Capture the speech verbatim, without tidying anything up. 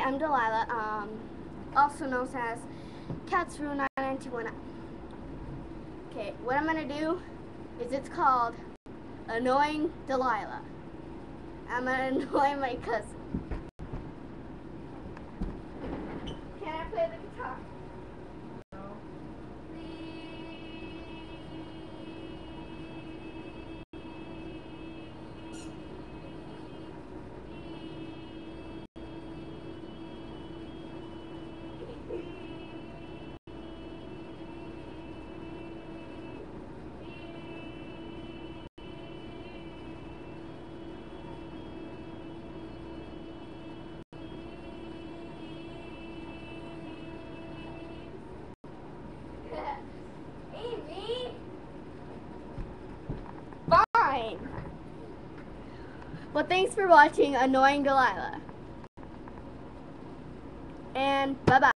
I'm Delilah, um, also known as Cats Rule nine nine two one. Okay, what I'm gonna do is it's called Annoying Delilah. I'm gonna annoy my cousin. Can I play the guitar? No. Amy! Fine! Well, thanks for watching Annoying Delilah. And bye-bye.